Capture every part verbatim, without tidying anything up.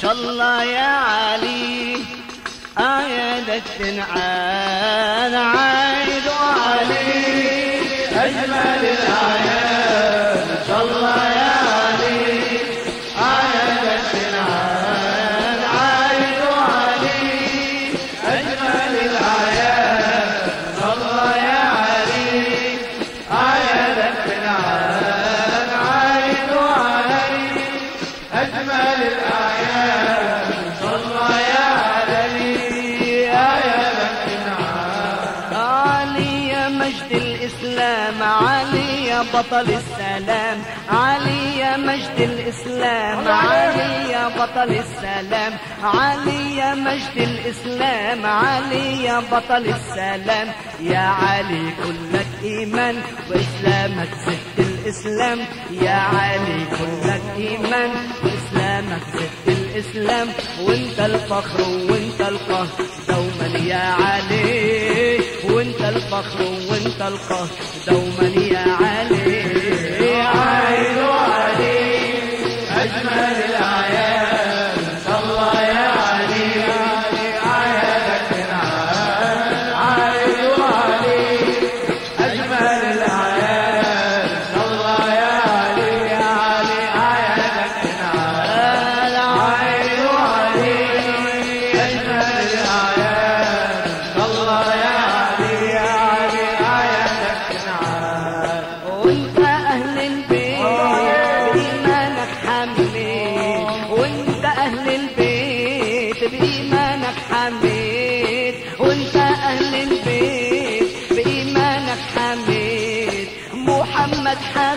شاء الله يا علي آيادك تنعاد عايد وعلي أجمل الآيات إن شاء الله يا علي آيادك تنعاد عايد وعلي أجمل الآيات إن شاء الله يا علي آيادك تنعاد عايد وعلي أجمل الآيات إن شاء الله يا علي آيادك تنعاد علي يا مجد الإسلام علي يا بطل السلام علي يا مجد الإسلام علي يا بطل السلام علي يا مجد الإسلام علي يا بطل السلام يا علي كلك إيمان وإسلامك زهد الإسلام يا علي كلك إيمان وإسلامك زهد الإسلام وانت الفخر وانت القهر دوما يا علي وانت الفخر وانت القهر دوما يا علي عايد وعلي أجمل الآيات إن شاء الله يا علي آياتك تنعاد عايد وعلي أجمل الآيات إن شاء الله يا علي يا علي آياتك تنعاد عايد وعلي أجمل الآيات إن شاء الله يا علي يا علي آياتك تنعاد وانت أهل البيت بإيمانك حميد وانت أهل البيت بإيمانك حميد وانت أهل البيت بإيمانك حميد محمد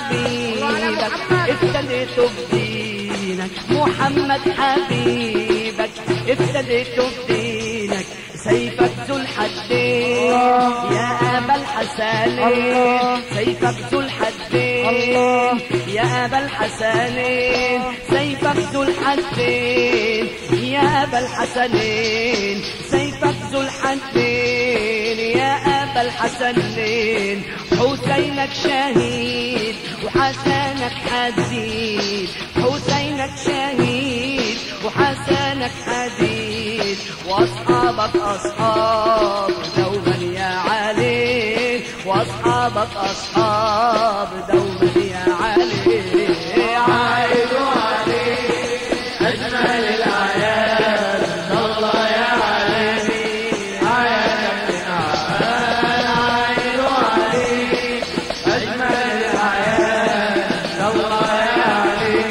حبيبك ابتديت بدينك محمد حبيبك ابتديت بدينك سيفك ذو الحدين يا أبا الحسنين سيفك ذو الحدين يا أبا الحسنين سيفك ذو الحدين يا أبا الحسنين سيفك ذو الحدين يا أبا الحسنين حسينك شهيد وحسنك حديد حسينك شهيد وحسنك حديد وأصحابك أصحاب دوما يا علي وأصحابك أصحاب دوما يا علي عايد وعلي أجمل الآيات إن شاء الله يا علي آياتك تنعاد عايد وعلي أجمل الآيات إن شاء الله يا علي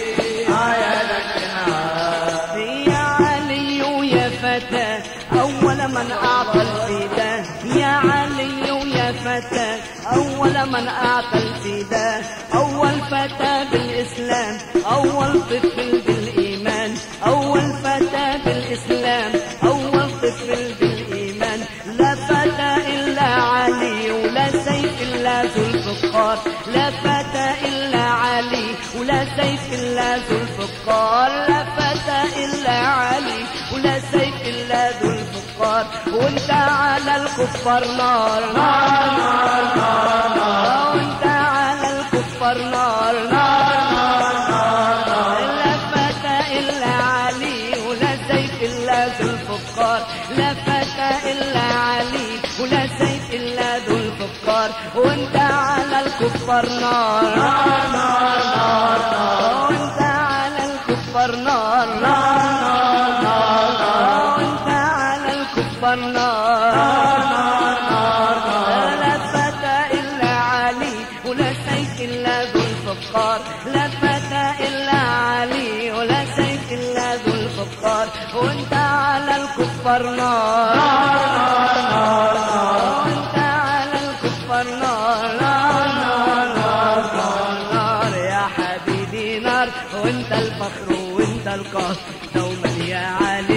آياتك تنعاد يا علي ويا فتى أول من أعطى الفداء يا علي ويا فتى أول من أعطى الفداء أول فتى بالإسلام أول طفل بالإيمان أول فتى بالإسلام أول طفل بالإيمان لا فتى إلا علي ولا سيف إلا ذو الفقار لا فتى إلا علي ولا سيف إلا ذو الفقار لا فتى إلا علي ولا سيف إلا ذو الفقار وانت على الكفار نار نار نار نار نار وانت على الكفار نار نار نار نار نار لا فتى إلا علي ولا سيف إلا ذو الفقار لا فتى إلا علي ولا سيف إلا ذو الفقار وانت على الكفار نار نار نار نار نار وانت على الكفار نار نار نار نار نار وانت على الكفار نار نار نار نار لا فتى إلا علي ولا سيف إلا ذو الفقار لا فتى إلا علي ولا سيف إلا ذو الفقار وانت على الكفار نار نار نار نار وانت على الكفار نار نار نار نار نار نار يا حبيبي نار وانت الفخر وانت القهر دوما يا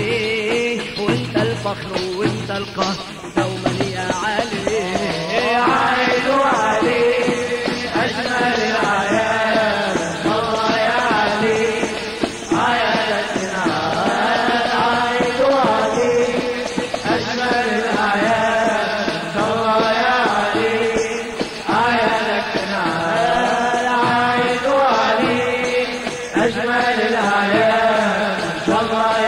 علي وانت الفخر وانت القهر دوما يا علي عايد وعلي أجمل الآيات الله يا علي آياتك تنعاد عايد وعلي أجمل الآيات الله يا علي آياتك تنعاد عايد وعلي أجمل الآيات والله